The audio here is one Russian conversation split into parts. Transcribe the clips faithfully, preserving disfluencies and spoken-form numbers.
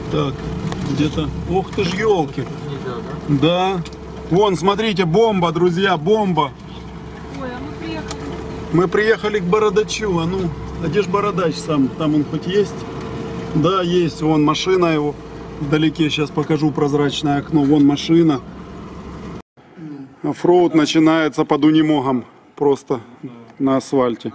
Так, где-то... Ух ты ж, елки. Да. Вон, смотрите, бомба, друзья, бомба. Ой, а мы приехали. Мы приехали к бородачу. А ну, а где ж бородач сам? Там он хоть есть? Да, есть. Вон машина его. Вдалеке сейчас покажу прозрачное окно. Вон машина. Оффроуд начинается под унимогом. Просто на асфальте.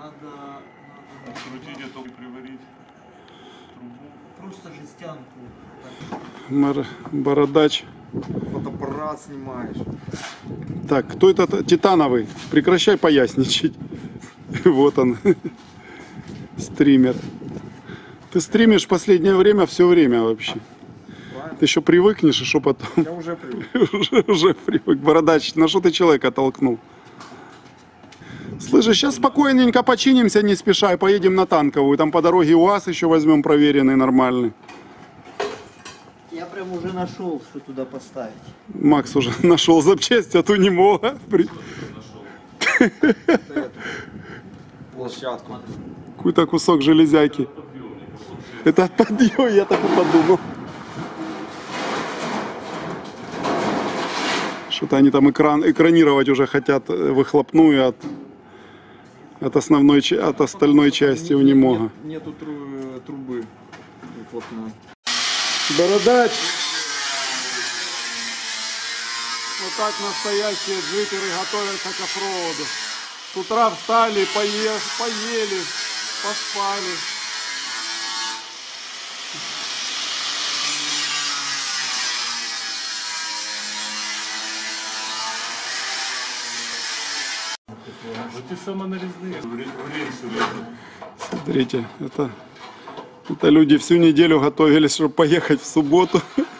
Просто жестянку. Мар... Бородач. Фотоаппарат снимаешь. Так, кто это? Титановый. Прекращай поясничать. Вот он. Стример. Ты стримишь в последнее время все время вообще. Ты еще привыкнешь, и что потом? Я уже привык. уже, уже привык. Бородач, на что ты человека толкнул? Слышишь, сейчас спокойненько починимся, не спеша, и поедем на Танковую. Там по дороге УАЗ еще возьмем проверенный, нормальный. Я прям уже нашел, что туда поставить. Макс уже нашел запчасти от Унимога. Площадку. Какой-то кусок железяки. Это от подъема, я так и подумал. Что-то они там экран, экранировать уже хотят выхлопную от, от основной, от остальной части Унимога. Нет, нету тру, трубы выхлопной. Бородач! Вот так настоящие джиперы готовятся к оффроуду. С утра встали, поели, поели, поспали. Эти самонарезные в рельсы. Смотрите, это, это люди всю неделю готовились, чтобы поехать в субботу.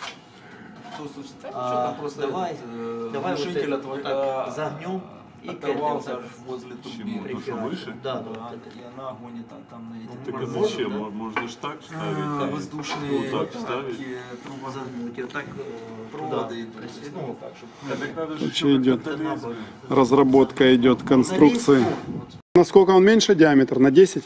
А, давай, давай вот это, вот так загнем и оторвался возле трубы. то, что выше? Да, да. Да. Вот, и она гонит там, там на эти. Так а зачем? Да? Можно же так ставить. А, воздушные вот так ставить. трубы загнуть. И вот так проводы идут. Ну, вот так, чтобы... Вообще идет разработка, идет конструкции. Насколько он меньше диаметр? На десять?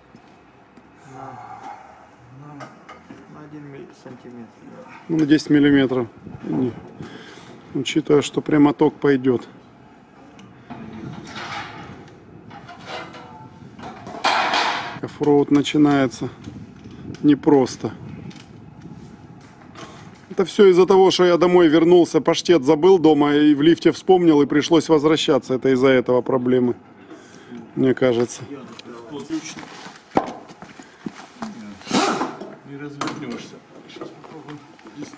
На один сантиметр. Ну, на десять миллиметров. Не. Учитывая, что прямоток пойдет. Оффроуд начинается непросто. Это все из-за того, что я домой вернулся, паштет забыл дома и в лифте вспомнил, и пришлось возвращаться. Это из-за этого проблемы, мне кажется. Не развернешься. Сейчас попробуем. Здесь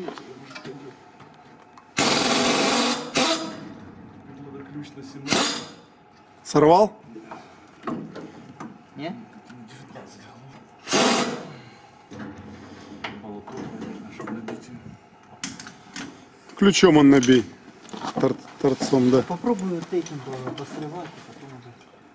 ключ на семнадцать. Сорвал? Не? Ключом он набей. Тор торцом, да. Попробую вот этим посрывать, и потом уже.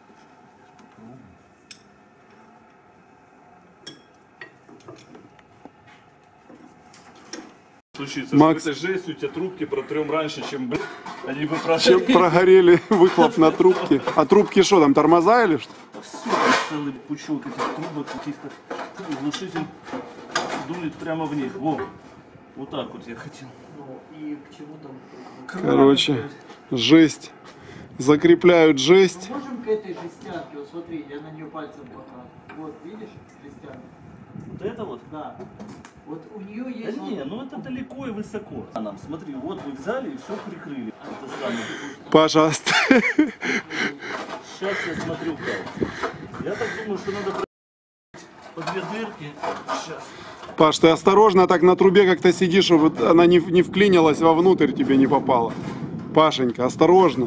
Случится, Макс, это жесть, у тебя трубки протрем раньше, чем, блин, они бы прогорели. чем прогорели выхлоп на трубке. А трубки что, там тормоза или что? Все, целый пучок этих трубок каких-то. Глушитель дует прямо в них. Во. Вот так вот я хотел. Ну, и к чему там? Короче, жесть. Закрепляют жесть. Мы можем к этой жестянке, вот смотри, я на нее пальцем показываю. Вот, видишь, жестянка? Вот это вот? Да. Вот у нее Да есть... не, ну это далеко и высоко. А нам, смотри, вот вы взяли и все прикрыли. Это самое. Пожалуйста. Сейчас я смотрю как. Я так думаю, что надо по две дырки. Сейчас. Паш, ты осторожно так на трубе как-то сидишь, чтобы она не, не вклинилась вовнутрь, тебе не попала. Пашенька, осторожно.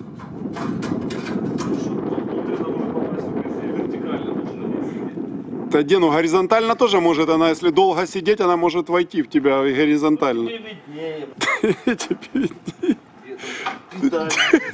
Да, де, ну горизонтально тоже может, она если долго сидеть, она может войти в тебя горизонтально. Тебе виднее. Тебе виднее.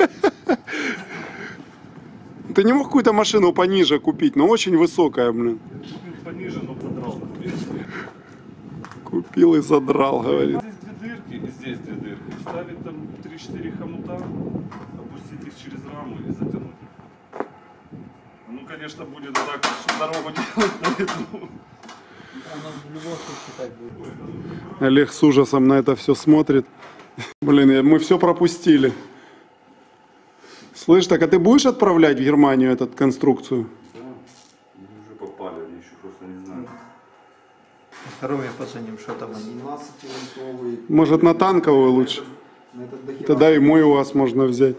Ты не мог какую-то машину пониже купить, но очень высокая, блин. Пониже, но задрал. Купил и задрал, говорит. Здесь две дырки и здесь две дырки. Вставить там три-четыре хомута, опустить их через раму и затянуть. Ну, конечно, будет так всю дорогу делать, поэтому... Оно в любом случае так будет. Олег с ужасом на это все смотрит. Блин, мы все пропустили. Слышь, так а ты будешь отправлять в Германию эту конструкцию? Да, они уже попали, они еще просто не знают. Второе позвоним, что там они. семнадцативольтовый. Может, на танковую лучше? На этот дохера. Тогда и мой у вас можно взять.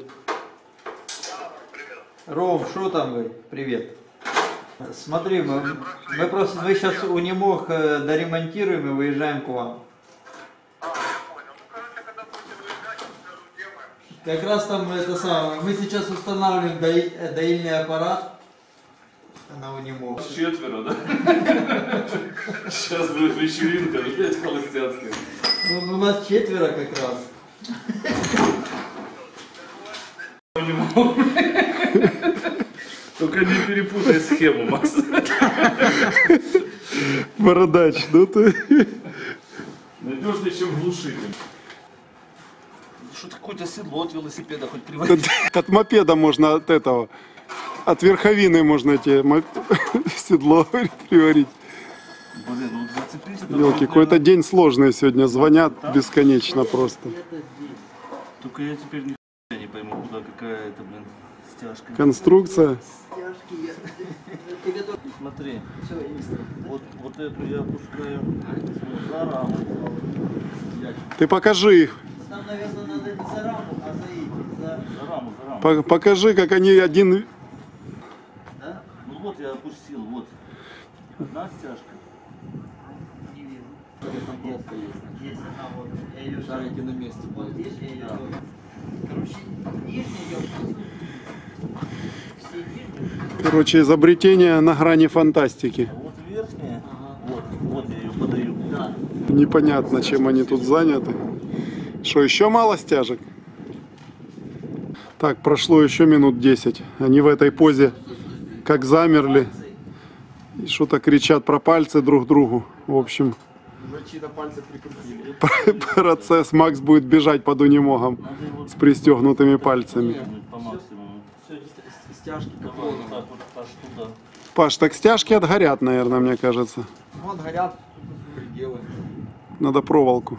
Ром, что там вы? Привет. Смотри, мы, мы просто мы сейчас у Немох э, доремонтируем и выезжаем к вам. Как раз там это самое. Мы сейчас устанавливаем дои- э, доильный аппарат на Унимох. Четверо, да? Сейчас будет вечеринка, блядь, холостяцкая. Ну, у нас четверо как раз. Только не перепутай схему, Макс. Бородач, ну ты... Надежнее, чем глушитель. Что-то какое-то седло от велосипеда хоть приводить. От мопеда можно, от этого, от верховины можно тебе мо- седло приварить. Блин, ну зацепить это... Елки, какой-то день сложный сегодня, звонят бесконечно просто. Только я теперь ни хуя не пойму, куда какая это, блин, стяжка. Конструкция. Смотри, вот, вот эту я опускаю за раму. Ты покажи их. Там, наверное, надо не за раму, а за эти, за... За раму, за раму. По- Покажи, как они один... Да? Ну вот я опустил, вот. Одна стяжка. Не вижу. Там плохо есть. Здесь она вот. Я ее Шарики на месте. Вот здесь я ее. Короче, нижняя идет. Все нижние. Короче, изобретение на грани фантастики. А вот верхняя, вот, вот я ее подаю. Да. Непонятно, чем они тут заняты. Что, еще мало стяжек? Так, прошло еще минут десять. Они в этой позе как замерли. И что-то кричат про пальцы друг другу. В общем, Уже чьи-то пальцы прикрутили. процесс. Макс будет бежать под унимогом с пристегнутыми пальцами. По максимуму. Все, стяжки Давай капоны. вот так вот аж туда. Паш, так стяжки отгорят, наверное, мне кажется. Вот горят пределы. Надо проволоку.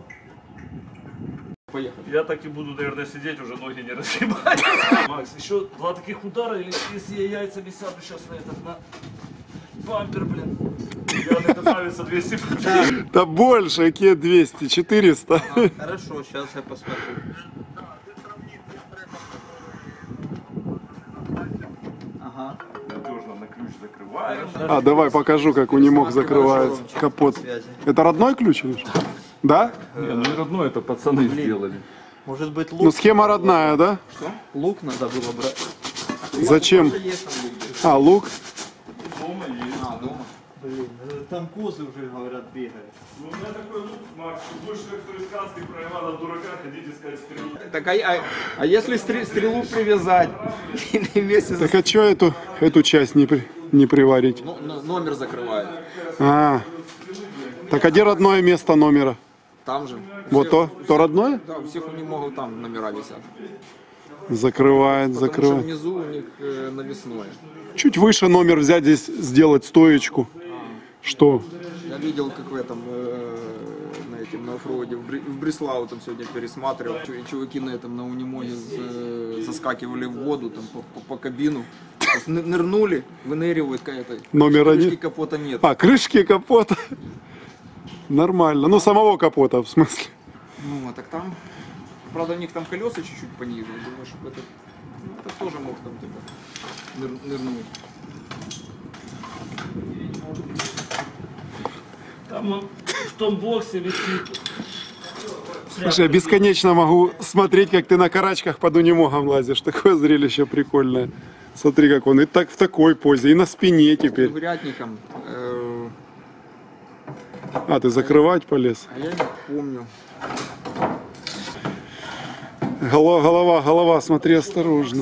Поехали. Я так и буду, наверное, сидеть, уже ноги не разгибать. Макс, еще два таких удара, или если я яйцами сяду сейчас на этот, на бампер, блин. Мне это нравится двести. Да больше, какие двести, четыреста. Хорошо, сейчас я посмотрю. Ага. Надежно на ключ закрываем. А, давай покажу, как унимог закрывается. Капот. Это родной ключ или что? Да? Не, ну и родной это пацаны сделали. Может быть Ну, лук? схема родная, да? Лук надо было брать. Зачем? Есть там люди. А, лук? Дома есть. А, дома. Блин, э, там козы уже, говорят, бегают. Ну, у меня такой лук, Макс, больше как в той сказке про Ивана Дурака, ходить искать стрелу. Так, а, а, а если стре- стрелу привязать и вместе за... Так а что эту, эту часть не, при- не приварить? Ну, н- номер закрывает. А, так а где родное место номера? Там же. Вот то, то родное? Да, у всех у них могут там номера висят. Закрывает, Потому что закрывает. внизу у них э, навесное. Чуть выше номер взять здесь, сделать стоечку. Что? Я видел, как в этом, э, на этим, на оффроуде, в, Бри- в Бреслау там сегодня пересматривал. Чу- Чуваки на этом, на унимоне з- заскакивали в воду, там, по, по- по кабину. То есть ны- нырнули, выныривают, какая-то Номера крышки нет? капота нет. А, крышки капота. Нормально. Ну, самого капота, в смысле. Ну, а так там, правда, у них там колеса чуть-чуть пониже. Думаю, что это, ну, это тоже мог там типа ныр- нырнуть. Там он в том боксе висит. Слушай, я бесконечно могу смотреть, как ты на карачках под унимогом лазишь. Такое зрелище прикольное. Смотри, как он и так в такой позе, и на спине теперь. Урядником, э, А, ты закрывать полез? а я не помню. Голова, голова, голова, смотри осторожно.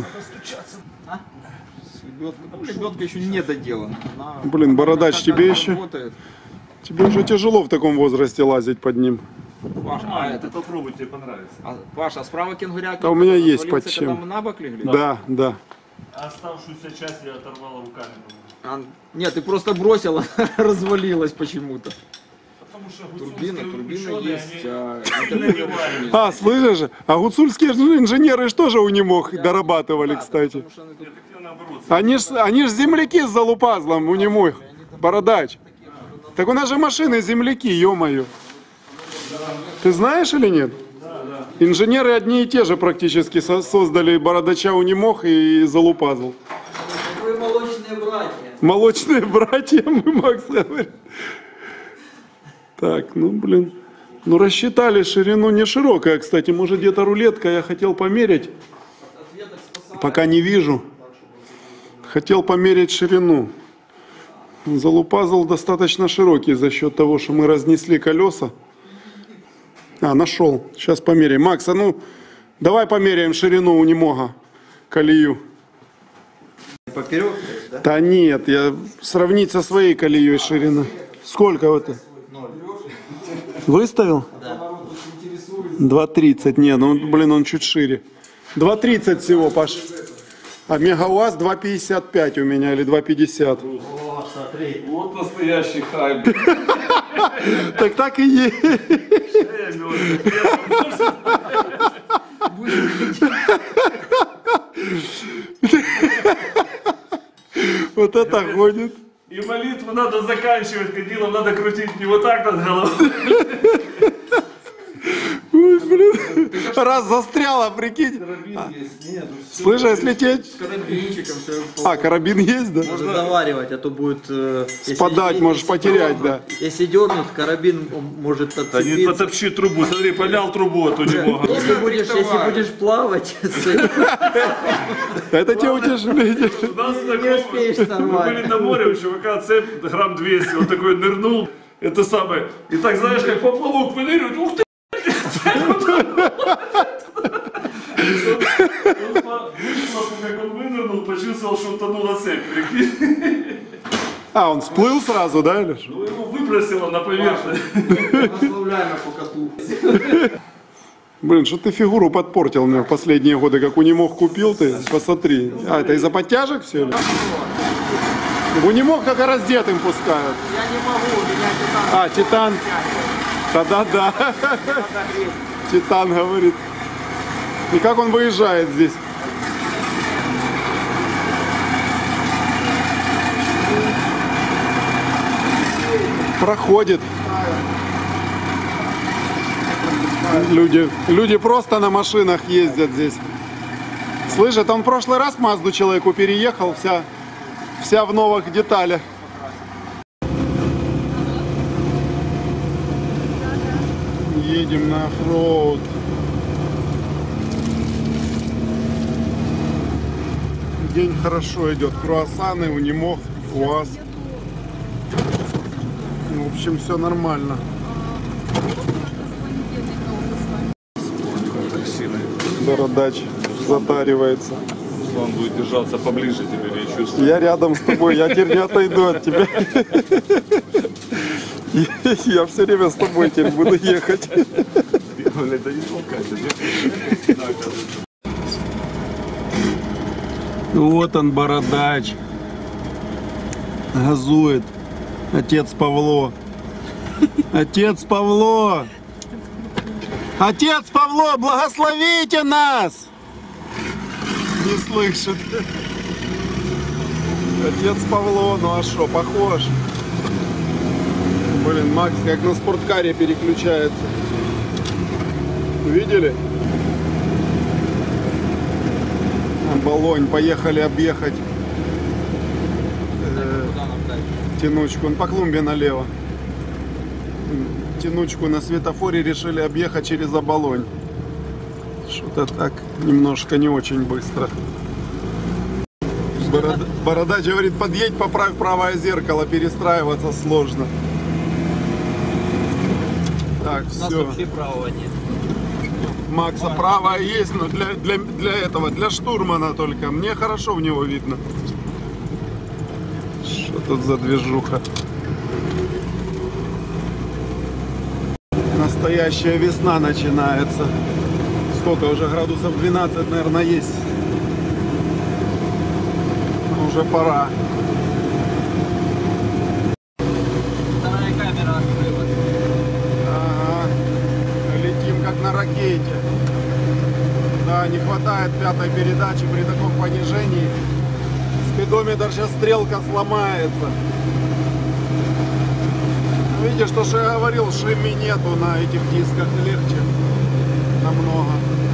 С лебедкой. Ну, лебедка еще не доделана. Она- Блин, она бородач, как- тебе как еще? работает. Тебе уже тяжело в таком возрасте лазить под ним. Паша, а, Нормально, ты это, попробуй, тебе понравится. а, Паша, а справа кенгурят? Да у меня есть развалился, под чем. когда мы на бок легли? Да, да. А оставшуюся часть я оторвала руками. А, нет, ты просто бросила, развалилась почему-то. Потому что Турбина, гуцульские турбина ученые, есть, они а не интеркулер набивают. нет. А, слышишь? А гуцульские же инженеры ж тоже у немог дорабатывали, Да, кстати. потому что они тут Нет, так наоборот. Они ж, они ж земляки с залупазлом у немых. Бородач. Так у нас же машины земляки, ё-моё. Ты знаешь или нет? Инженеры одни и те же практически со- создали бородача у немох и залупазл. Вы молочные братья. Молочные братья, мы, Макс говорит. Так, ну блин. Ну рассчитали ширину не широкая, кстати. Может где-то рулетка, я хотел померить. Пока не вижу. Хотел померить ширину. Залупазл достаточно широкий за счет того, что мы разнесли колеса. А, нашел. Сейчас померяем. Макс, а ну давай померяем ширину у немога. Колею. Поперек, да? Да нет, я сравнить со своей колеей ширина. Сколько это? Выставил? Да. два тридцать. Не, ну блин, он чуть шире. два тридцать всего, Паш. А мегауаз два пятьдесят пять у меня или два пятьдесят. О, смотри. Вот настоящий хайп. Так так и есть. Э, велосипед. Вот это ходит. И молитву надо заканчивать, кадилом надо крутить не вот так над головой. Ой, блин. Раз застряла, прикинь. А, слышь, а если тебе... с карабинчиком все. А, карабин есть, да? Можно заваривать, а то будет... э, если- Спадать, можешь если потерять, дернуть- да. Если дернуть, карабин может Да не отцепиться. потопчи трубу, смотри, помял трубу, а то не мог. Если будешь, если будешь плавать, Это тебе утешение. У нас не такое- успеешь Мы сорвать. были на море, у чувака цепь грамм двести, он такой нырнул, это самое, и так знаешь, как поплавок выныривает, ух ты, он по вышло, как он вынырнул, почувствовал, что утонула цепь, прикинь. А, он всплыл сразу, да, или что? Ну, его выбросило на поверхность. Ославляемо по коту. Блин, что ты фигуру подпортил мне в последние годы, как у немог купил ты, посмотри. А, это из-за подтяжек все ли? У немог как раздетым пускают. Я не могу, у меня титан. А, Титан. Да-да-да. Титан говорит. И как он выезжает здесь? Проходит. Люди, люди просто на машинах ездят здесь. Слышь, это он в прошлый раз Мазду человеку переехал, вся, вся в новых деталях. Едем на оффроуд. День хорошо идет. Круассаны, унимог, УАЗ. В общем, все нормально. Бородач затаривается. Он будет держаться поближе тебе, я чувствую. Я рядом с тобой, я теперь не отойду от тебя. Я все время с тобой теперь буду ехать. Это не толкать, Вот он, бородач. Газует. Отец Павло. Отец Павло. Отец Павло, благословите нас! Не слышит. Отец Павло, ну а что, похож? Блин, Макс как на спорткаре переключается. Видели? Болонь, поехали объехать э, тянучку. Он по клумбе налево. Тянучку на светофоре решили объехать через Оболонь. Что-то так немножко не очень быстро. Бород... Бородач говорит, подъедь, поправь правое зеркало, перестраиваться сложно. Так, У нас все. вообще правого нет. Макса правая есть, но для, для, для этого, для штурмана только. Мне хорошо в него видно. Что тут за движуха? Настоящая весна начинается. Сколько уже градусов двенадцать, наверное, есть. Уже пора. да, не хватает пятой передачи при таком понижении. Спидометр сейчас стрелка сломается. Видишь, то, что я говорил, шими нету на этих дисках, легче намного.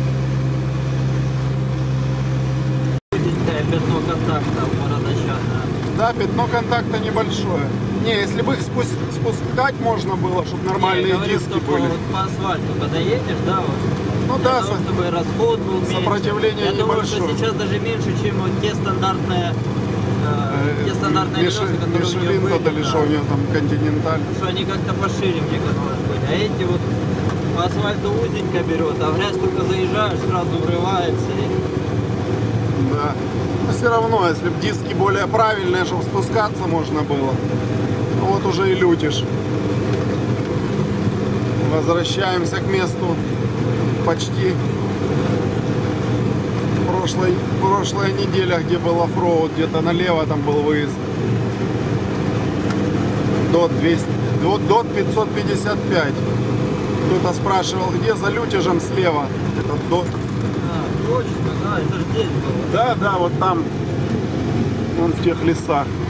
Пятно контакта бородочатное. Да, пятно контакта небольшое. Не, если бы их спус- спускать можно было, чтобы нормальные Я говорю, диски что по, были. вот по асфальту, когда едешь, да, вот, Ну для да, того, со- чтобы расход был меньше. сопротивление Я думаю, что небольшое. сейчас даже меньше, чем вот те стандартные, э, те стандартные Миш- колеса, которые у Мишелин меня тот были, или да. что у него там континенталь. Что они как-то пошире, мне казалось быть. А эти вот по асфальту узенько берет, а в грязь только заезжаешь, сразу врывается. И... Да. Но все равно, если бы диски более правильные, чтобы спускаться можно было, ну вот уже и лютишь. Возвращаемся к месту почти прошлой, прошлая неделя, где был оффроуд, где-то налево там был выезд. Дот двести, Дот, Дот пятьсот пятьдесят пять. Кто-то спрашивал, где за лютежем слева этот Дот. А, точно, да, это же здесь было. Да, да, вот там, вон в тех лесах.